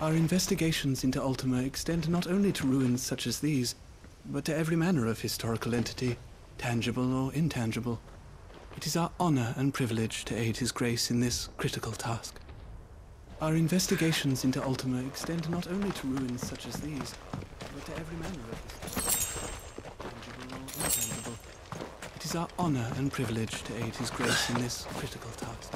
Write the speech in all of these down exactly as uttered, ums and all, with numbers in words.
Our investigations into Ultima extend not only to ruins such as these, but to every manner of historical entity, tangible or intangible. It is our honor and privilege to aid His Grace in this critical task. Our investigations into Ultima extend not only to ruins such as these, but to every manner of history, tangible or intangible. It is our honor and privilege to aid His Grace in this critical task.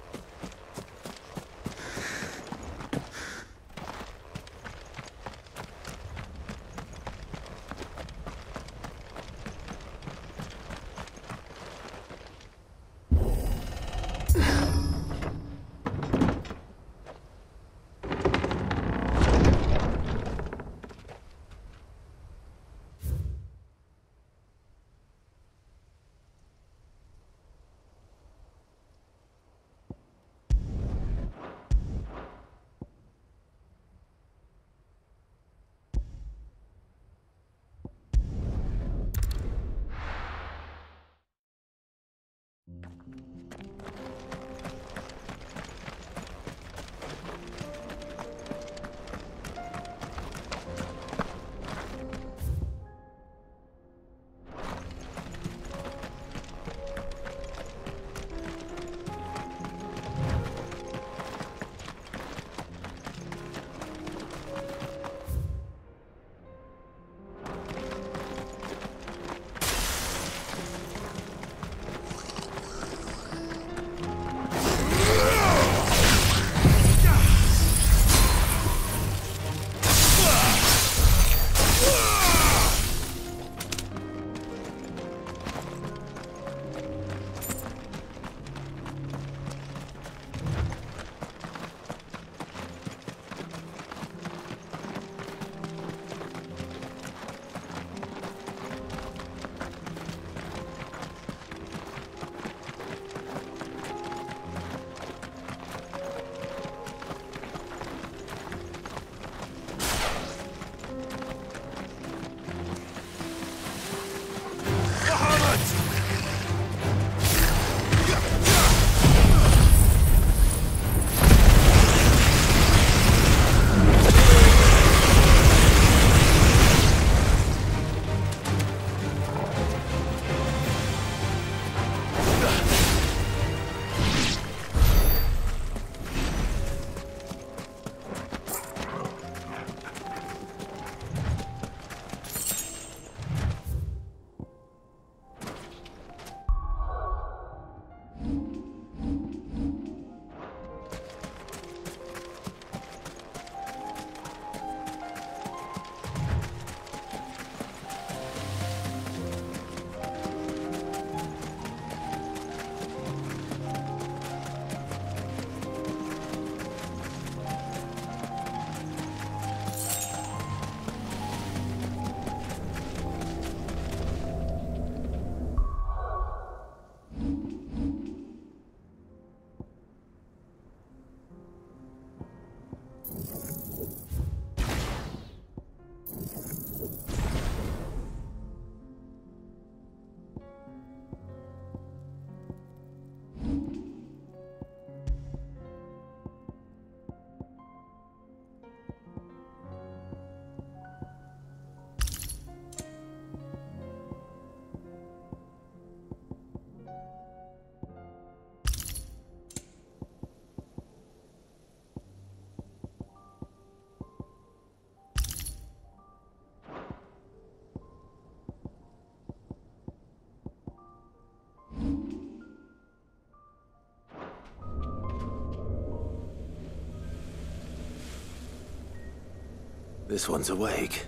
This one's awake.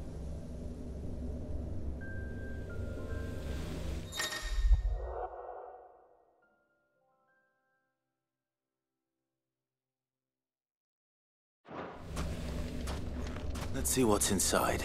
Let's see what's inside.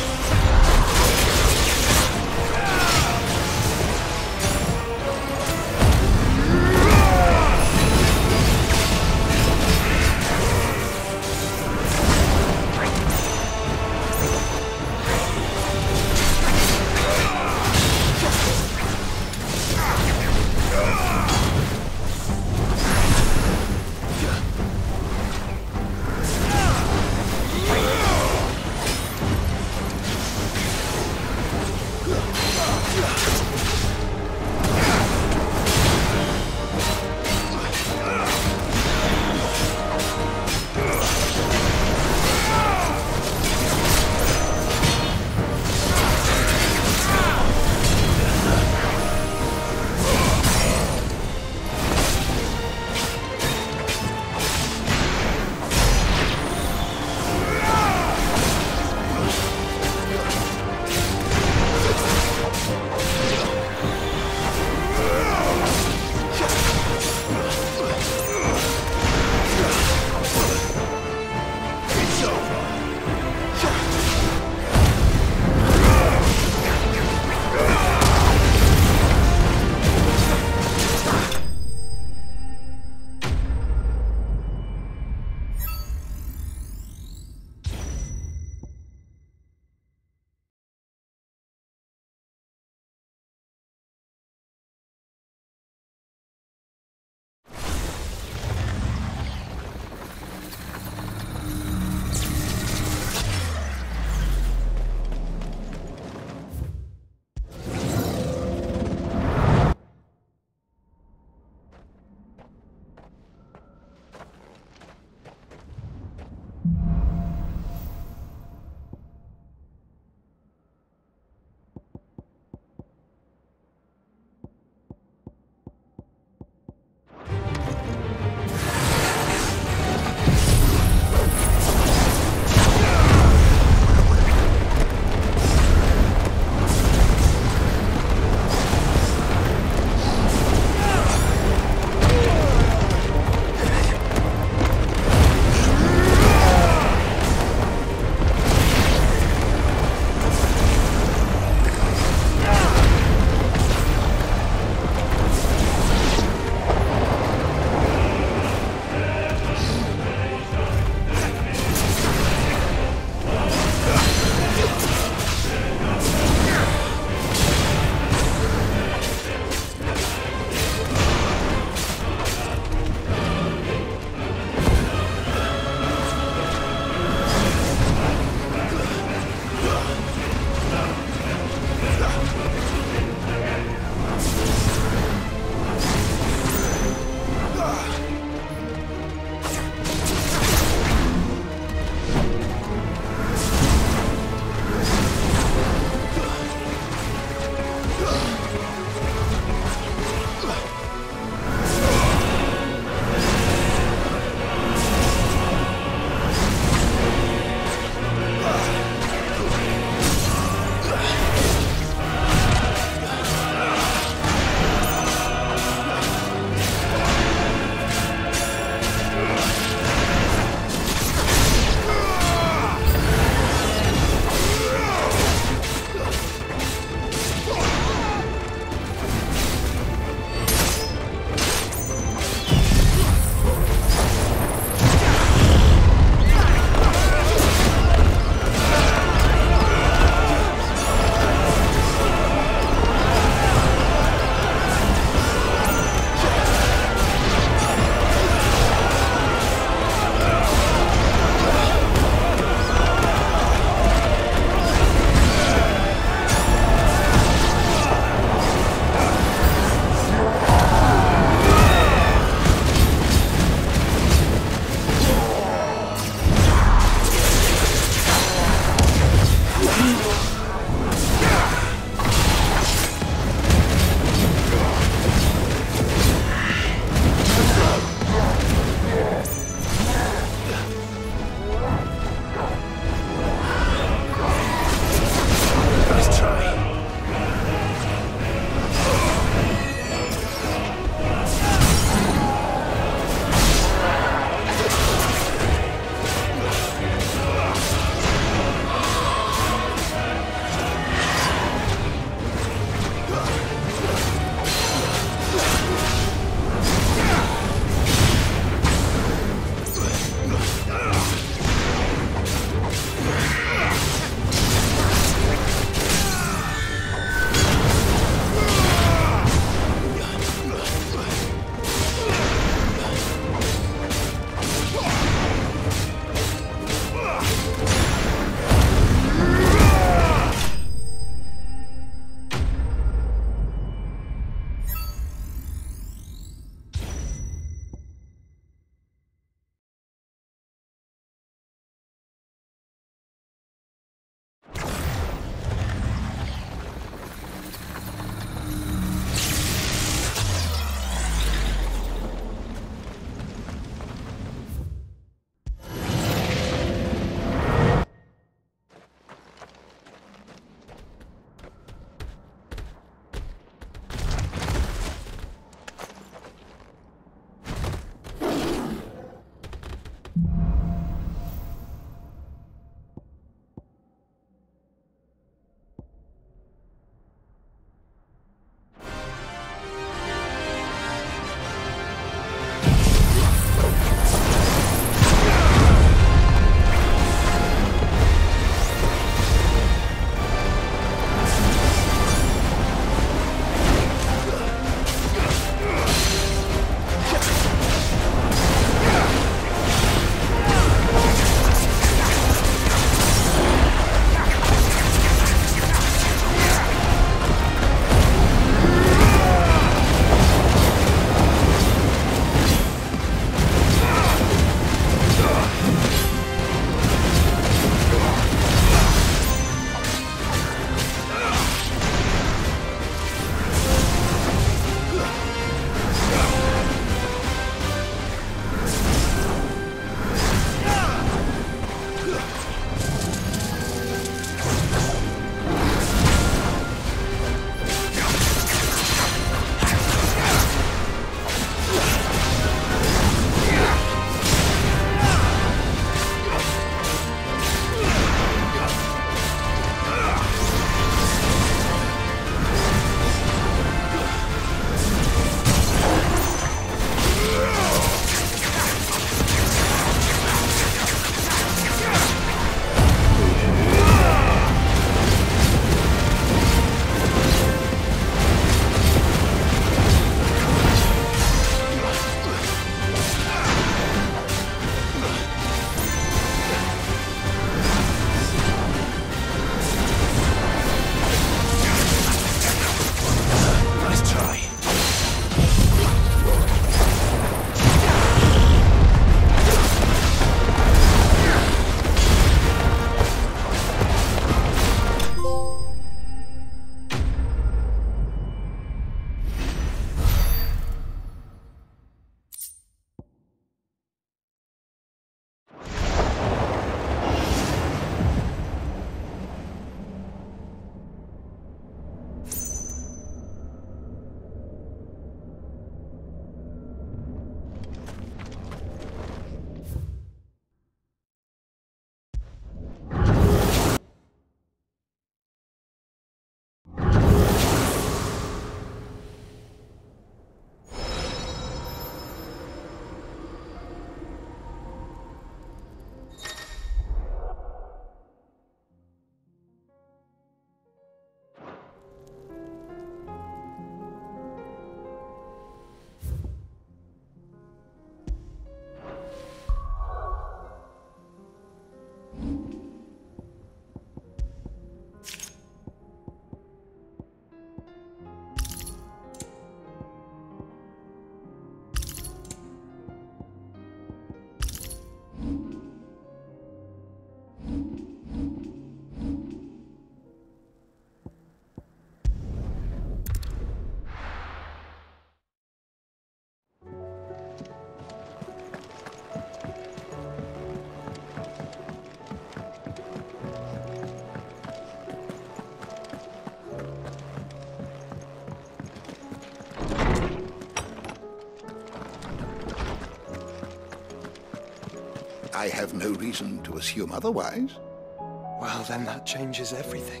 I have no reason to assume otherwise. Well, then that changes everything.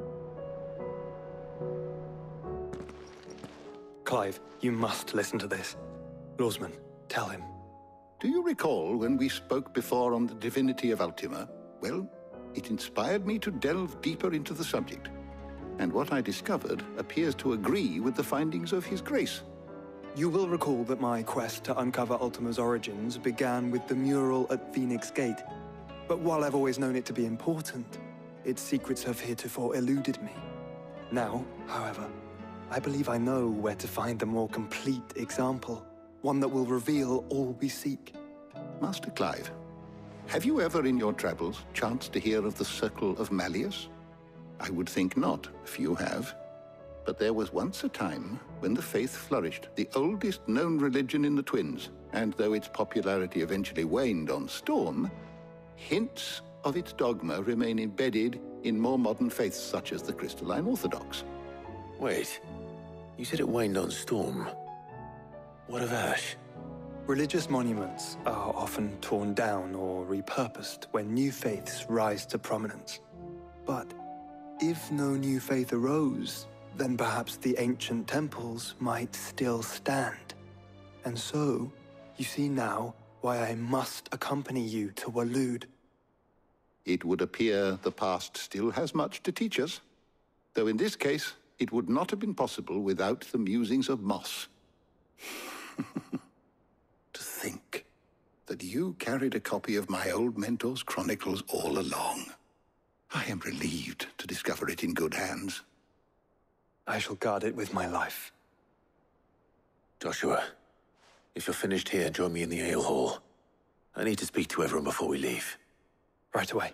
Clive, you must listen to this. Lawsman, tell him. Do you recall when we spoke before on the divinity of Ultima? Well, it inspired me to delve deeper into the subject. And what I discovered appears to agree with the findings of His Grace. You will recall that my quest to uncover Ultima's origins began with the mural at Phoenix Gate. But while I've always known it to be important, its secrets have heretofore eluded me. Now, however, I believe I know where to find the more complete example, one that will reveal all we seek. Master Clive, have you ever in your travels chanced to hear of the Circle of Malleus? I would think not, if you have. But there was once a time when the faith flourished, the oldest known religion in the Twins, and though its popularity eventually waned on Storm, hints of its dogma remain embedded in more modern faiths such as the Crystalline Orthodox. Wait, you said it waned on Storm. What of Ash? Religious monuments are often torn down or repurposed when new faiths rise to prominence. But if no new faith arose, then perhaps the ancient temples might still stand. And so, you see now why I must accompany you to Waloed. It would appear the past still has much to teach us, though in this case, it would not have been possible without the musings of Moss. To think that you carried a copy of my old mentor's chronicles all along. I am relieved to discover it in good hands. I shall guard it with my life. Joshua, if you're finished here, join me in the ale hall. I need to speak to everyone before we leave. Right away.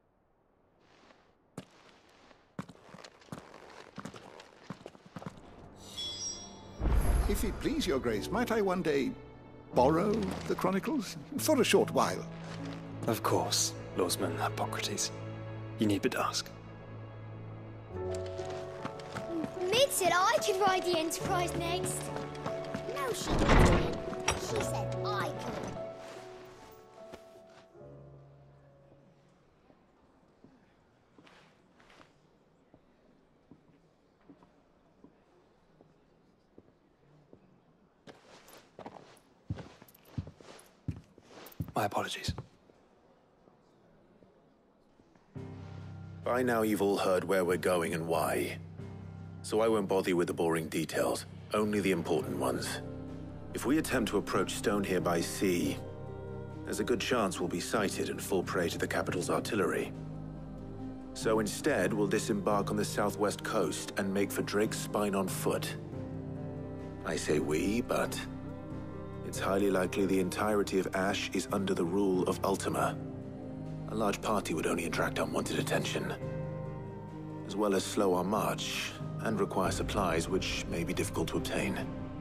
If it please your grace, might I one day borrow the chronicles? For a short while. Of course, Lawsman Hippocrates. You need but ask. Mid said I could ride the Enterprise next. No, she didn't. She said I could. My apologies. By now you've all heard where we're going and why. So I won't bother you with the boring details, only the important ones. If we attempt to approach Stonehere by sea, there's a good chance we'll be sighted and fall prey to the capital's artillery. So instead, we'll disembark on the southwest coast and make for Drake's Spine on foot. I say we, but it's highly likely the entirety of Ash is under the rule of Ultima. A large party would only attract unwanted attention, as well as slow our march and require supplies which may be difficult to obtain.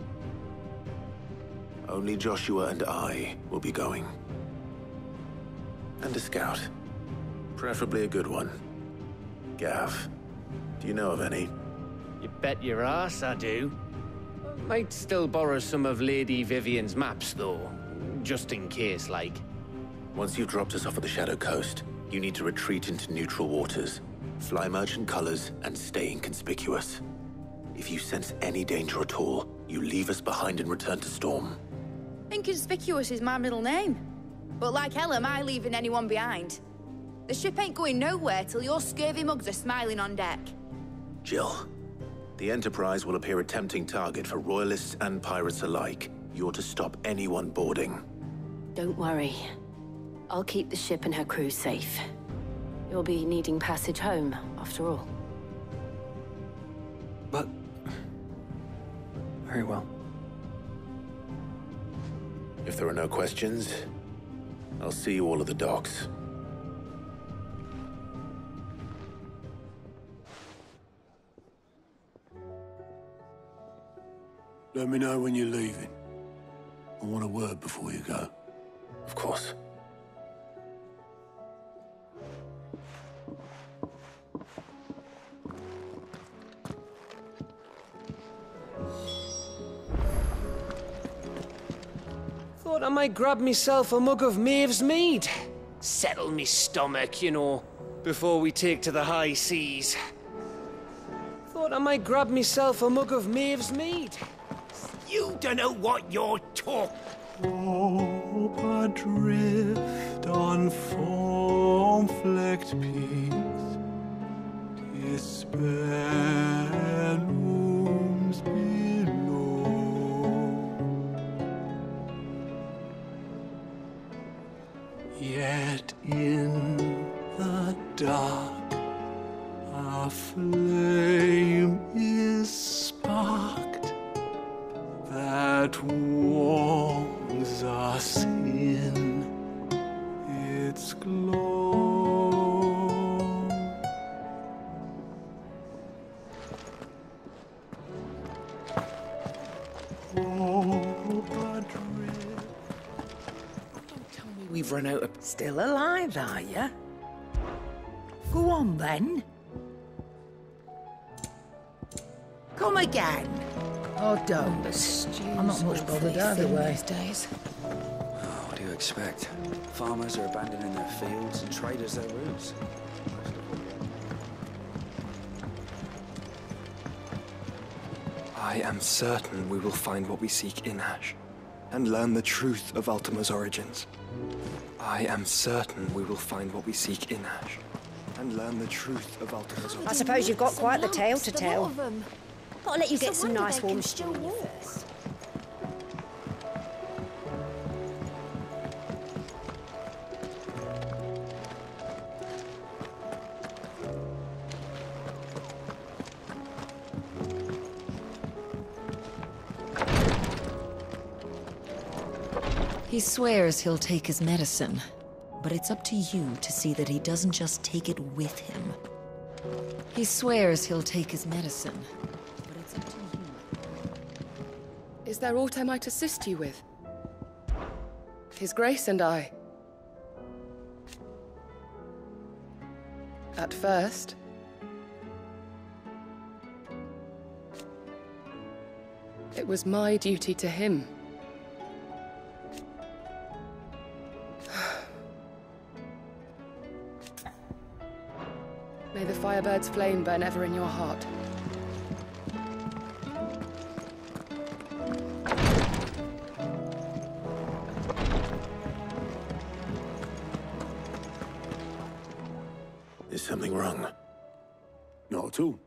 Only Joshua and I will be going. And a scout. Preferably a good one. Gav, do you know of any? You bet your ass I do. Might still borrow some of Lady Vivian's maps, though. Just in case, like. Once you've dropped us off at the Shadow Coast, you need to retreat into neutral waters, fly merchant colors, and stay inconspicuous. If you sense any danger at all, you leave us behind and return to Storm. Inconspicuous is my middle name. But like hell am I leaving anyone behind. The ship ain't going nowhere till your scurvy mugs are smiling on deck. Jill, the Enterprise will appear a tempting target for royalists and pirates alike. You're to stop anyone boarding. Don't worry. I'll keep the ship and her crew safe. You'll be needing passage home, after all. But... very well. If there are no questions, I'll see you all at the docks. Let me know when you're leaving. I want a word before you go. Of course. Thought I might grab myself a mug of Maeve's mead. Settle me stomach, you know, before we take to the high seas. Thought I might grab myself a mug of Maeve's mead. You don't know what you're talking. Hope adrift on foam-flecked peaks, despair looms below. Yet in the dark, a flame is sparked that warms us in its glow. Hope adrift. Don't tell me we've run out of... Still alive, are you? Go on, then. Come again. Oh, don't. I'm not much bothered either way. These days. Oh, what do you expect? Farmers are abandoning their fields and traders their roots. I am certain we will find what we seek in Ash, and learn the truth of Ultima's origins. I am certain we will find what we seek in Ash, and learn the truth of Ultima's origins. I suppose you've got quite the tale to The lot tell. of them. I'll let you get So some wonder nice they warm can still stew walk. first. He swears he'll take his medicine, but it's up to you to see that he doesn't just take it with him. He swears he'll take his medicine, but it's up to you. Is there aught I might assist you with? His Grace and I. At first, it was my duty to him. May the Firebird's flame burn ever in your heart. Is something wrong? Not at all.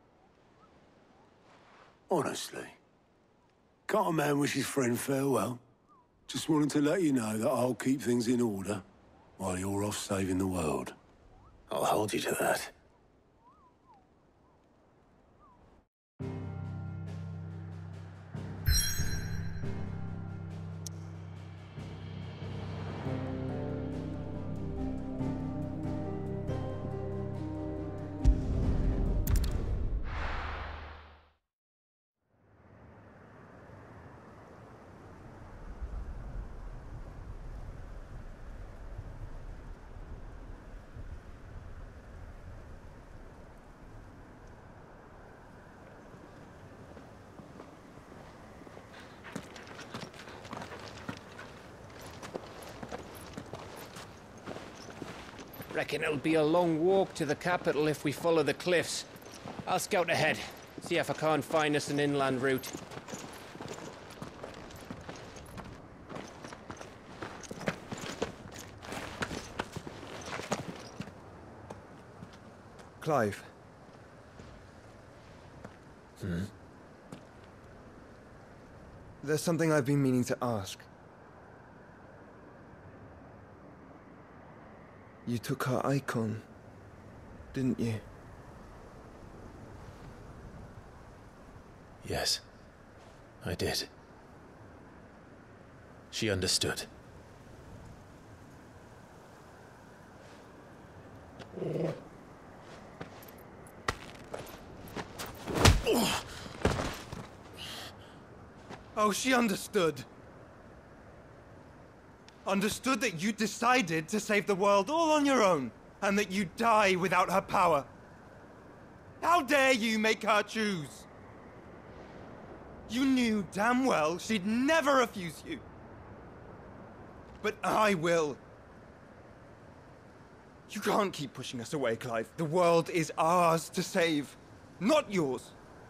Honestly. Can't a man wish his friend farewell? Just wanted to let you know that I'll keep things in order while you're off saving the world. I'll hold you to that. Reckon it'll be a long walk to the capital if we follow the cliffs. I'll scout ahead, see if I can't find us an inland route. Clive. Hmm? There's something I've been meaning to ask. You took her icon, didn't you? Yes, I did. She understood. Oh, she understood. Understood that you decided to save the world all on your own, and that you'd die without her power. How dare you make her choose? You knew damn well she'd never refuse you. but I will. You can't keep pushing us away, Clive. The world is ours to save, not yours.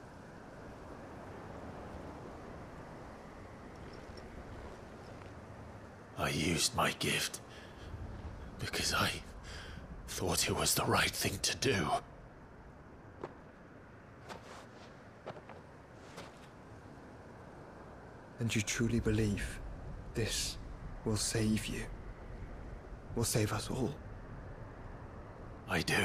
I used my gift because I thought it was the right thing to do. And you truly believe this will save you? Will save us all? I do.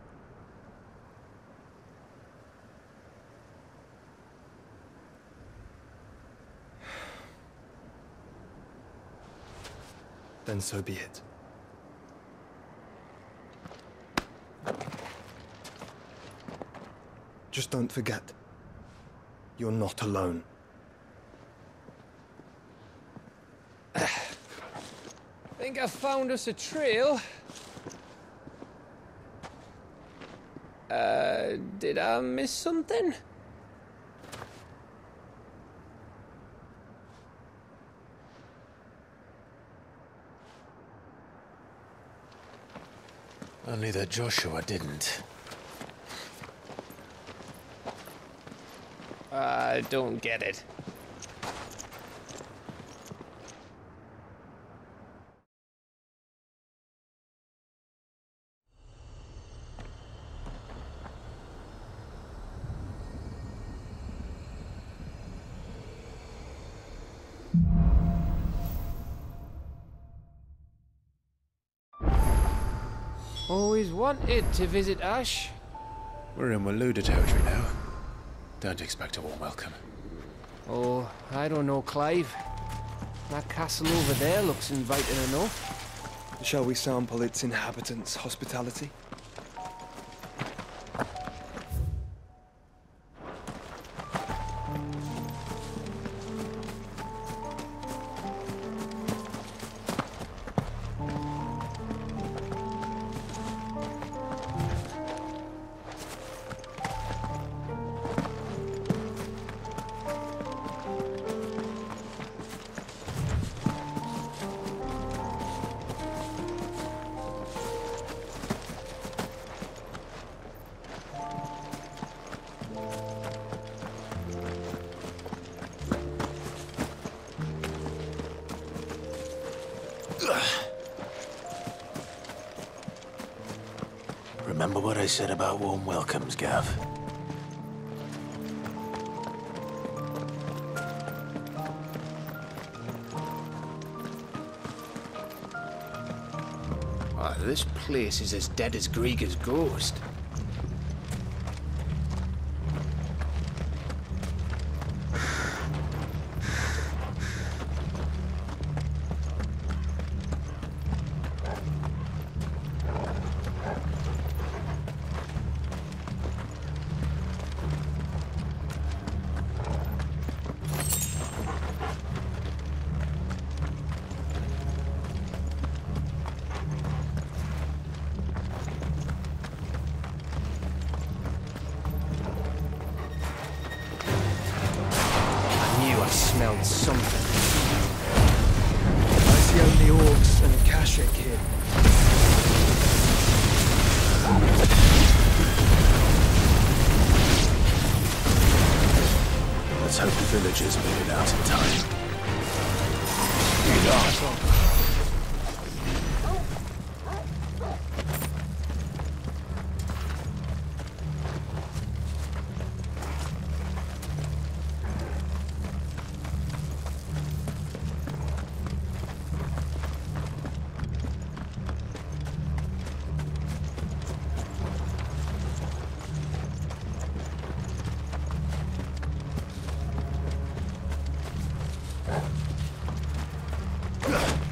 Then so be it. Just don't forget, you're not alone. Think I found us a trail. Uh, did I miss something? Only that Joshua didn't. I don't get it. Always wanted to visit Ash. We're in Waluda territory now. Don't expect a warm welcome. Oh, I don't know, Clive. That castle over there looks inviting enough. Shall we sample its inhabitants' hospitality? Remember what I said about warm welcomes, Gav? Oh, this place is as dead as Grieger's ghost. Smelled something. I see only orcs and Kashik here. Let's hope the villagers made it out in time. Ugh.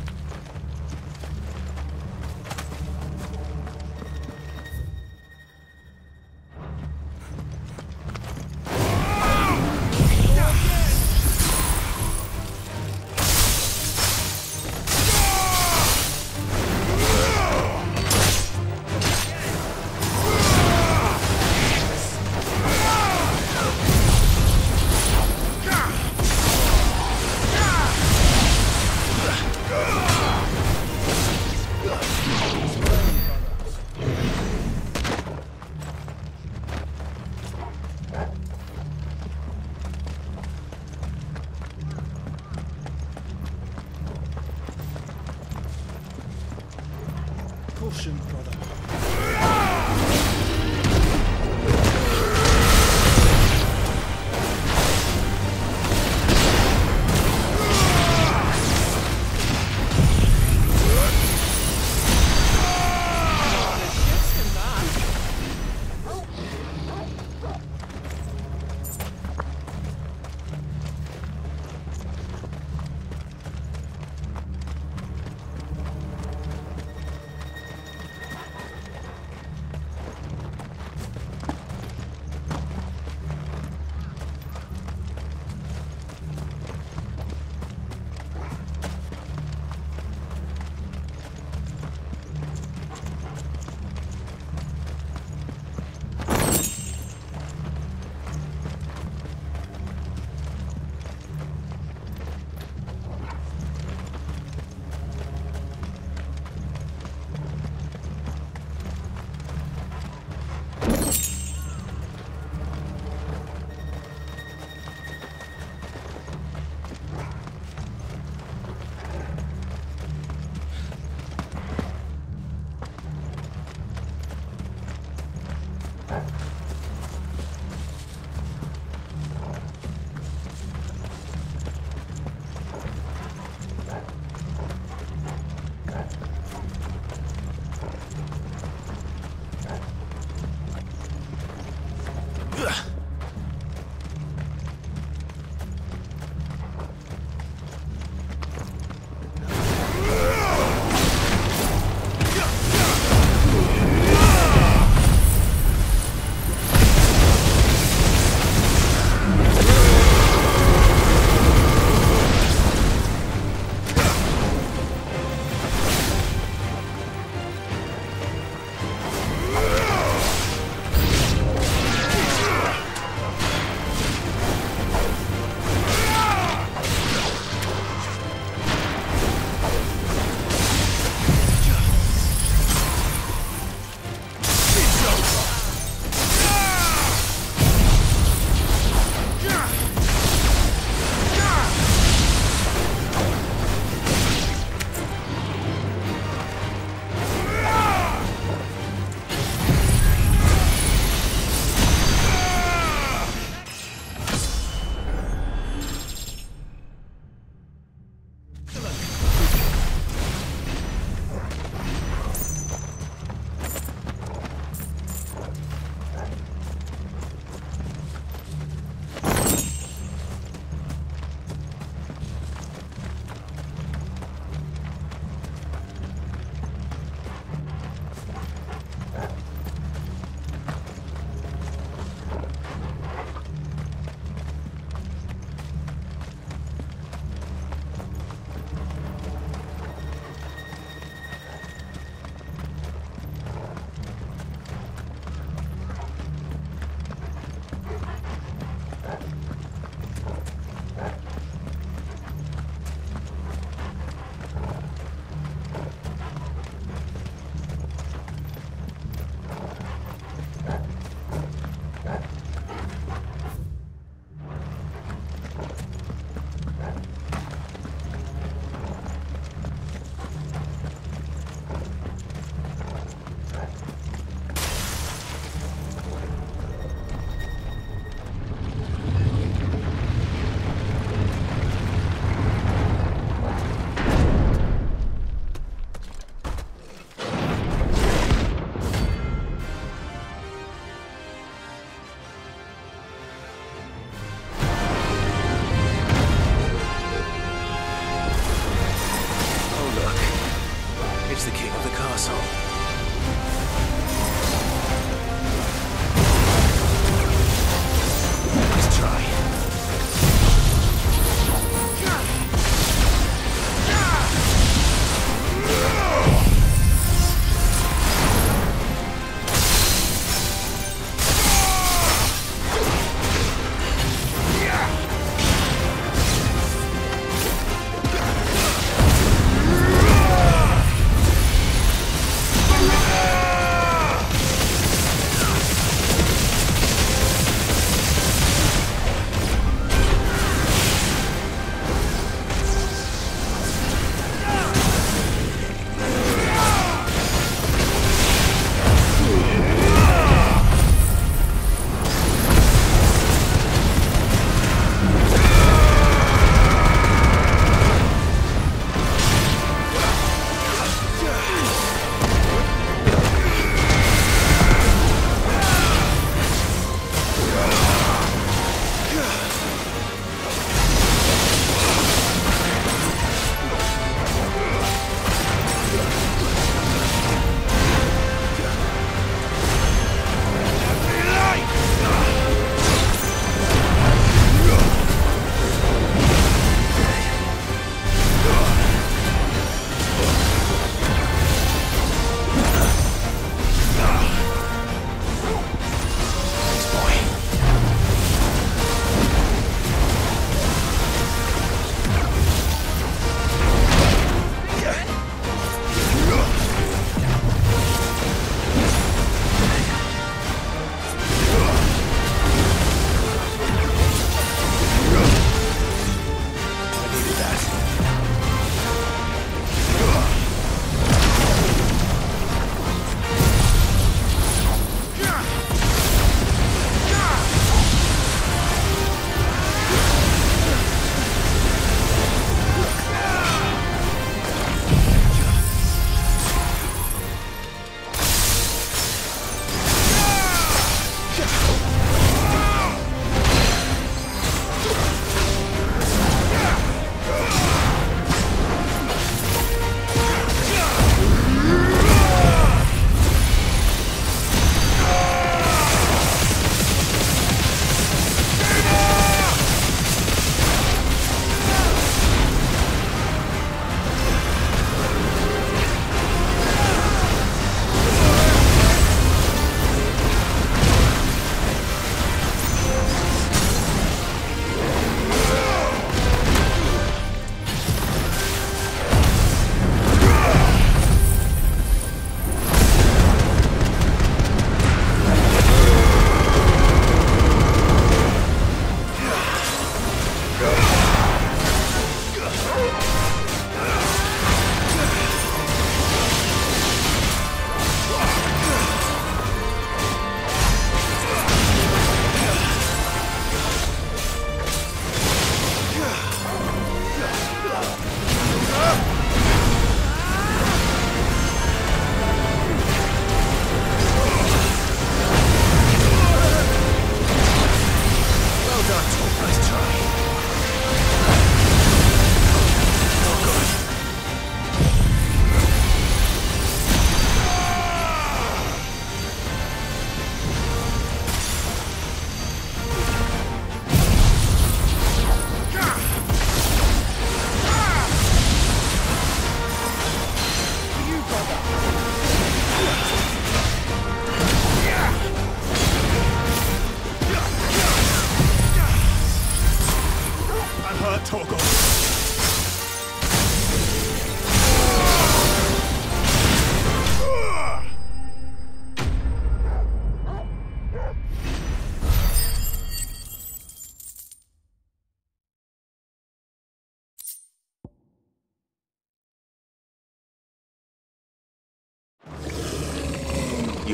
Caution, brother.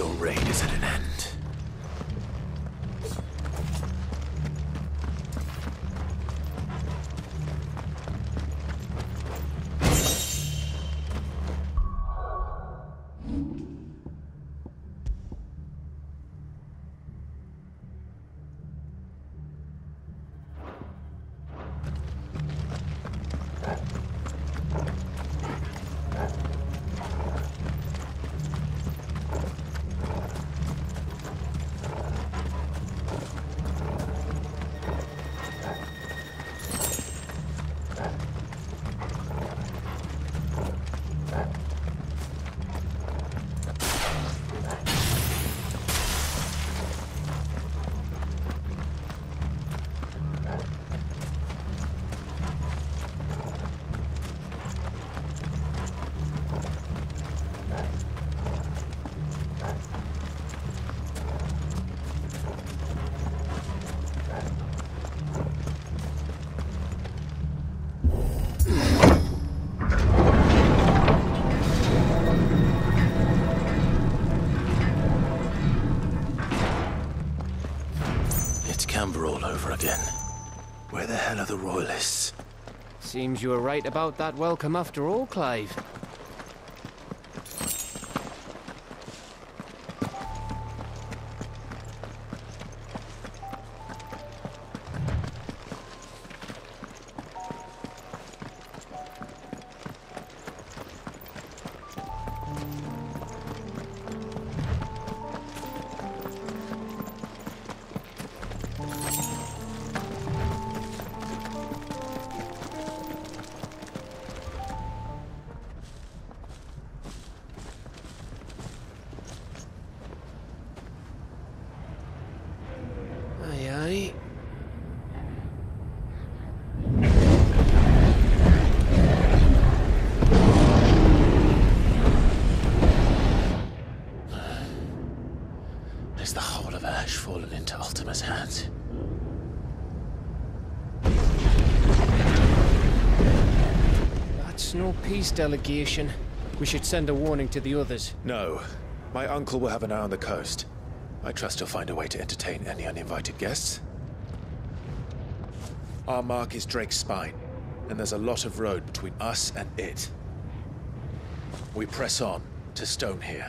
Your reign is at an end. Camber all over again. Where the hell are the Royalists? Seems you were right about that welcome after all, Clive. Is the whole of Ash fallen into Ultima's hands? That's no peace delegation. We should send a warning to the others. No. My uncle will have an eye on the coast. I trust he'll find a way to entertain any uninvited guests. Our mark is Drake's Spine, and there's a lot of road between us and it. We press on to Stonehere.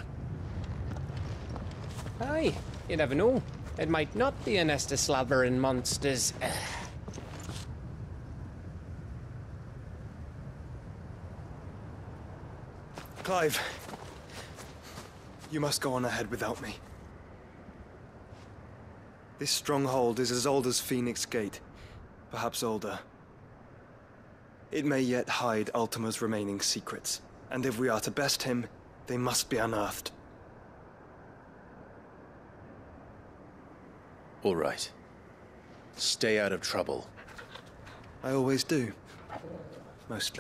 Aye, you never know. It might not be a nest of slathering monsters. Clive, you must go on ahead without me. This stronghold is as old as Phoenix Gate, perhaps older. It may yet hide Ultima's remaining secrets, and if we are to best him, they must be unearthed. All right. Stay out of trouble. I always do. Mostly.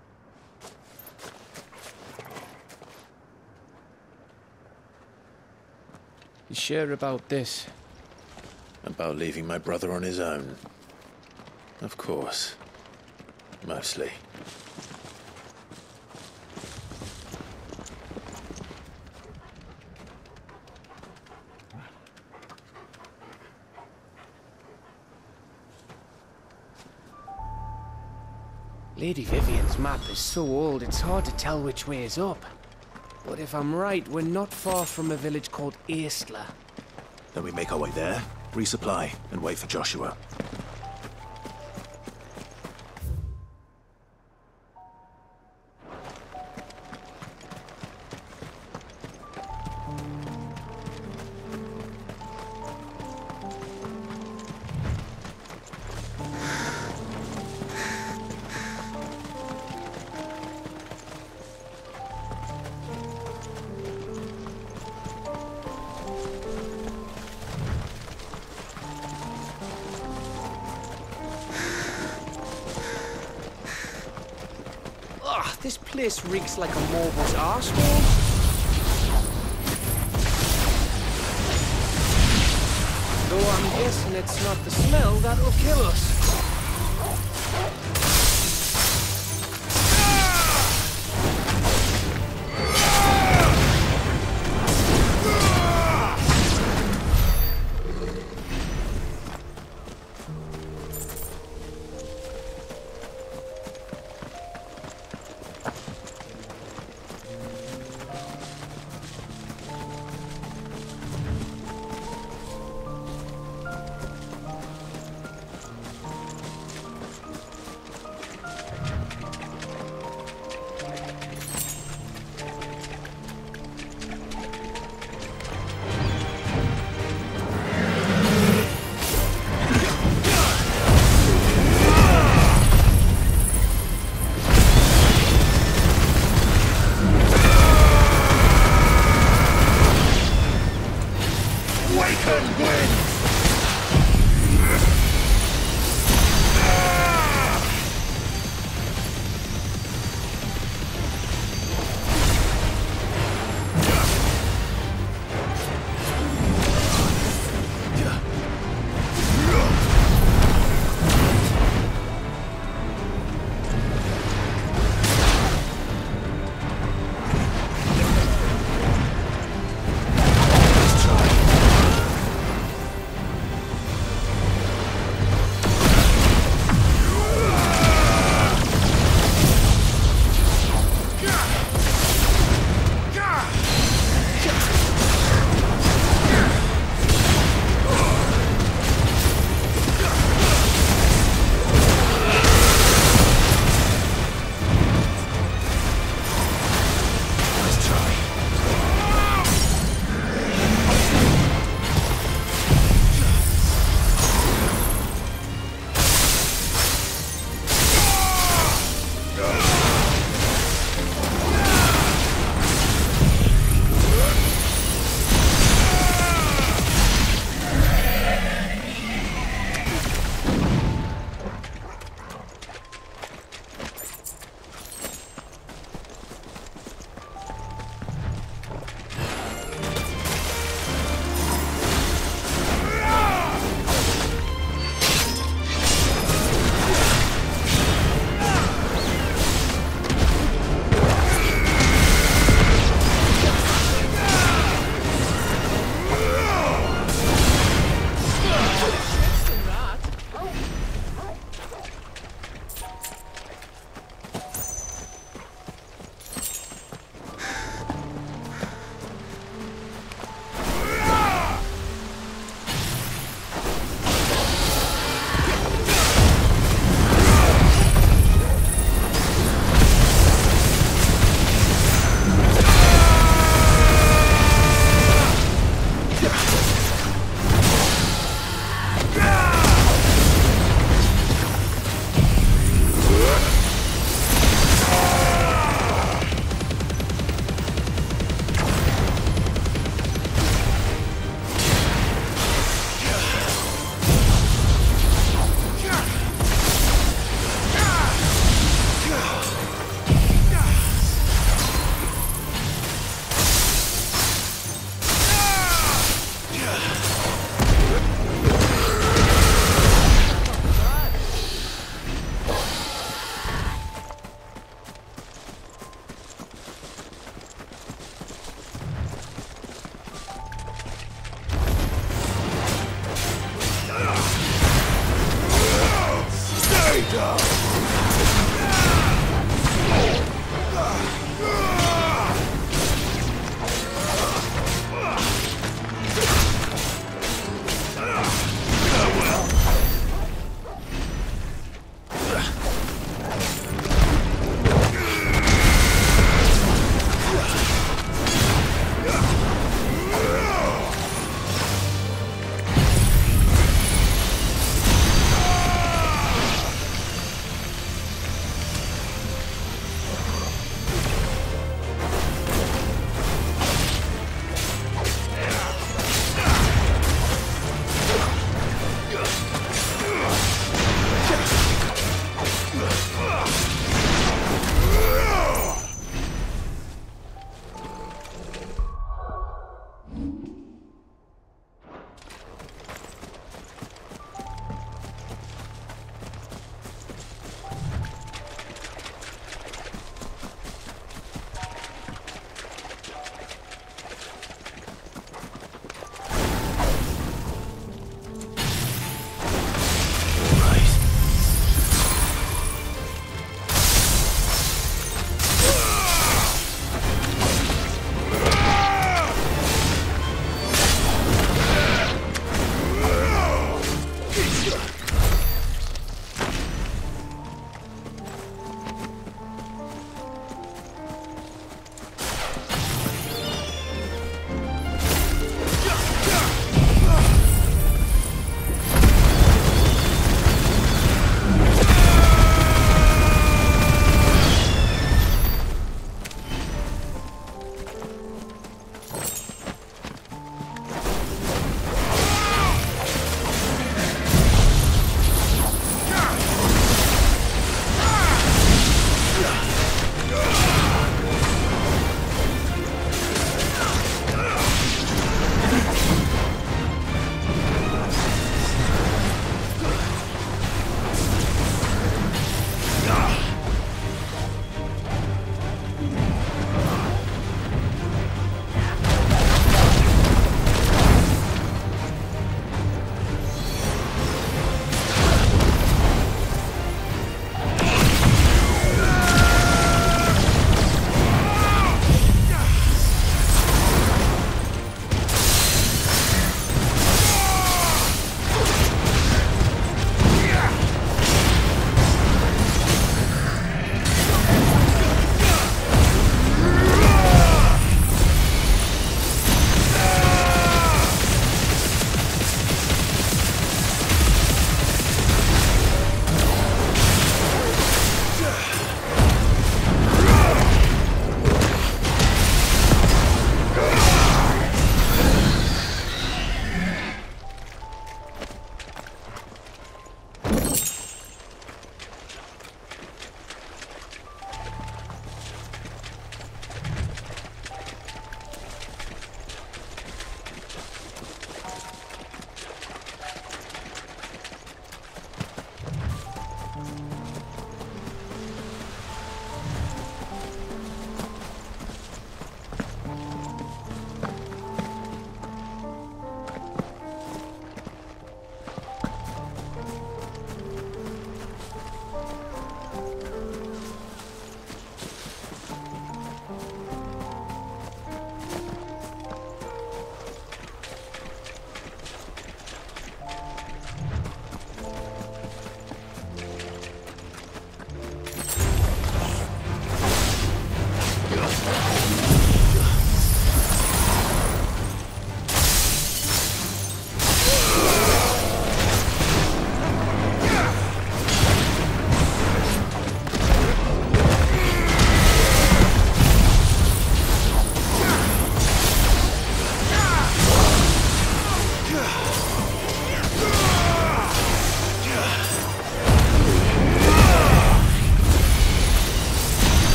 You sure about this? About leaving my brother on his own? Of course. Mostly. Lady Vivian's map is so old, it's hard to tell which way is up. But if I'm right, we're not far from a village called Aistla. Then we make our way there, resupply, and wait for Joshua. This place reeks like a morbid's arsehole. Though I'm guessing it's not the smell that'll kill us.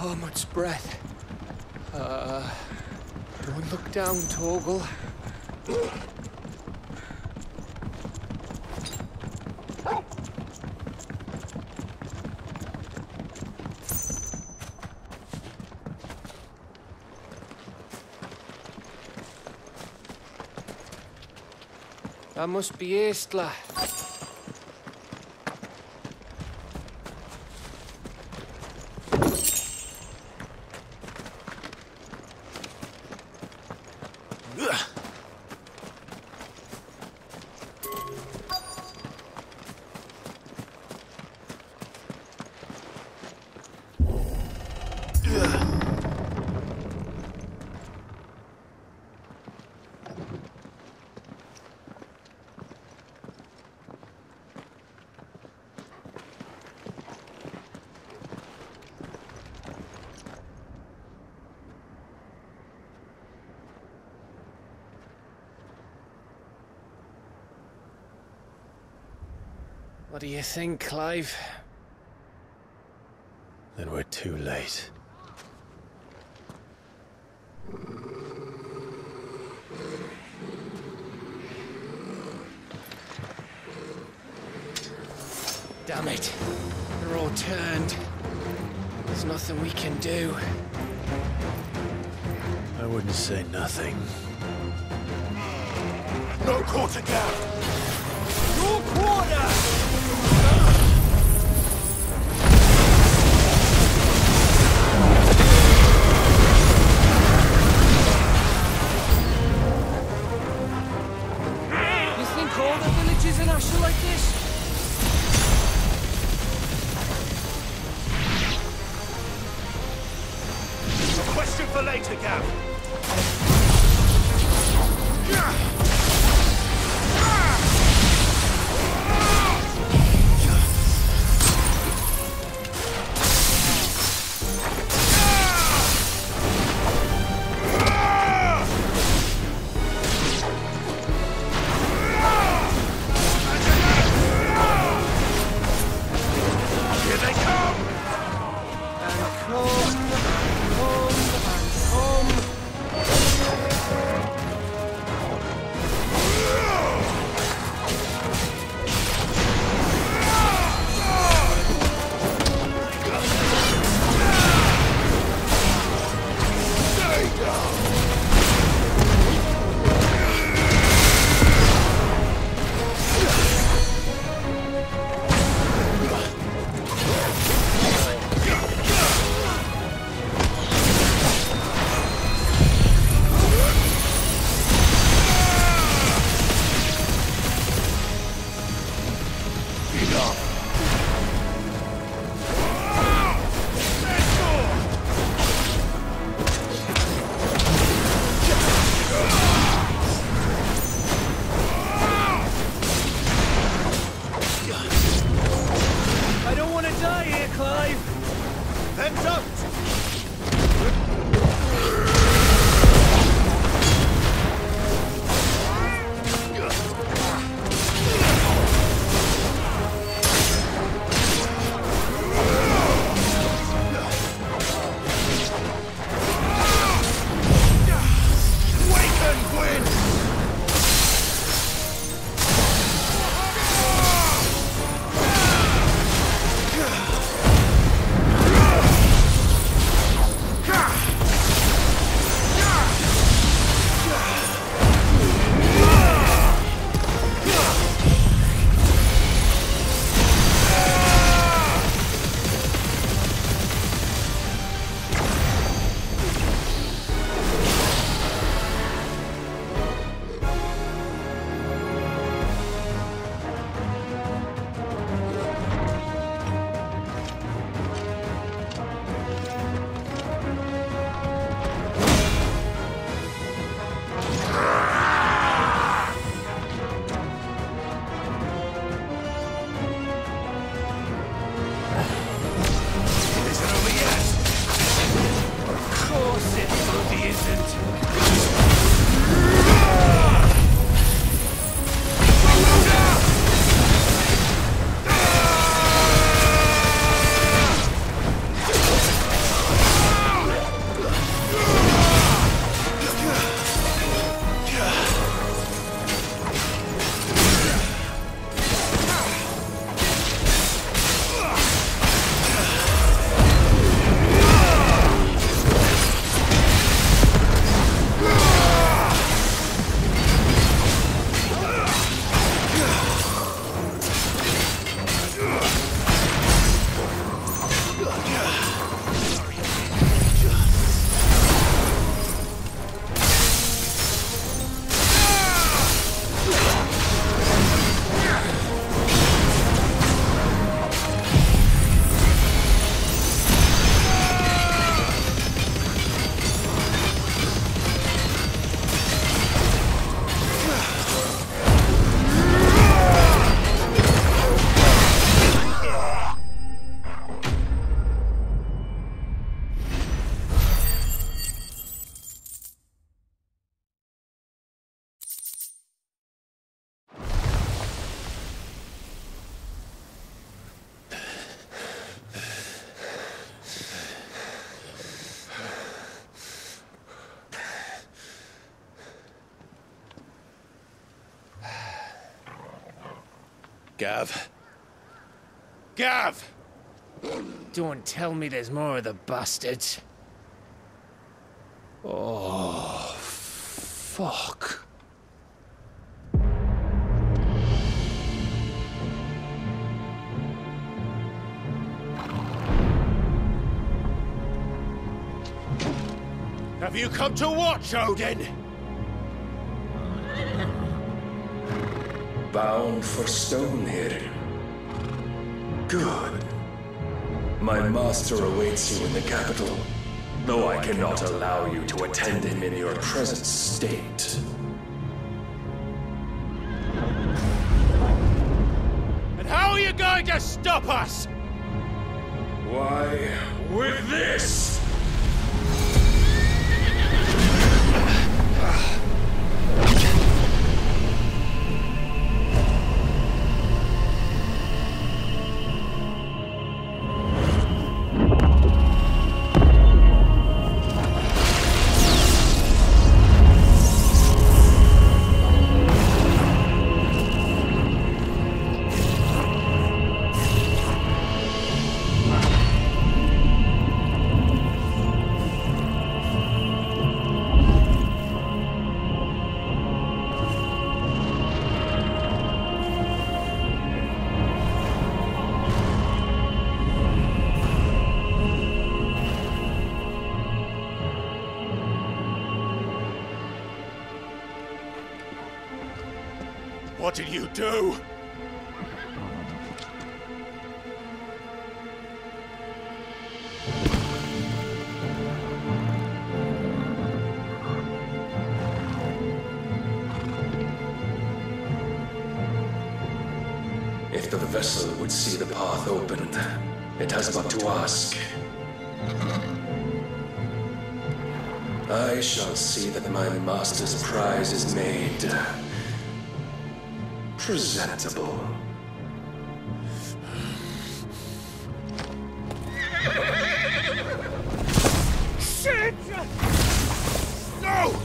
Harmut's breath. Uh, don't look down, Torgal. That must be Aistla. What do you think, Clive? Then we're too late. Damn it. They're all turned. There's nothing we can do. I wouldn't say nothing. No quarter gap! No quarter! You think all the villages in Asher like this? A question for later, Gav. Come, come, and come. Gav. Gav! Don't tell me there's more of the bastards. Oh, fuck. Have you come to watch, Odin? Bound for Stonehill. Good. My master awaits you in the capital, though I cannot allow you to attend him in your present state. And how are you going to stop us? Why, with this! What did you do? If the vessel would see the path opened, it has but to ask. I shall see that my master's prize is made presentable. Shit! No!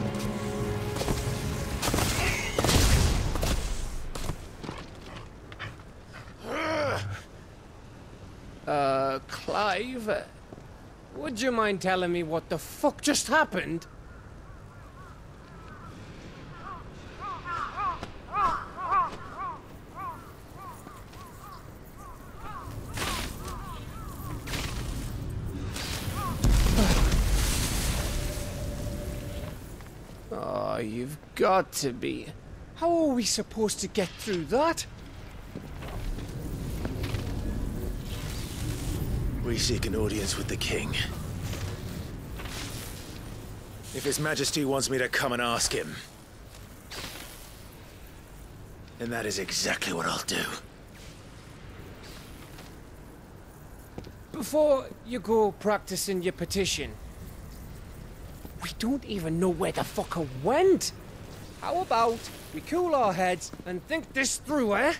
Uh, Clive, would you mind telling me what the fuck just happened? Oh, you've got to be. How are we supposed to get through that? We seek an audience with the king. If His Majesty wants me to come and ask him, then that is exactly what I'll do. Before you go practicing your petition, we don't even know where the fucker went. How about we cool our heads and think this through, eh?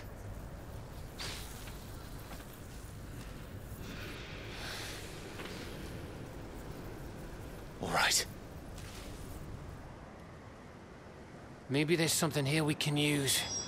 All right. Maybe there's something here we can use.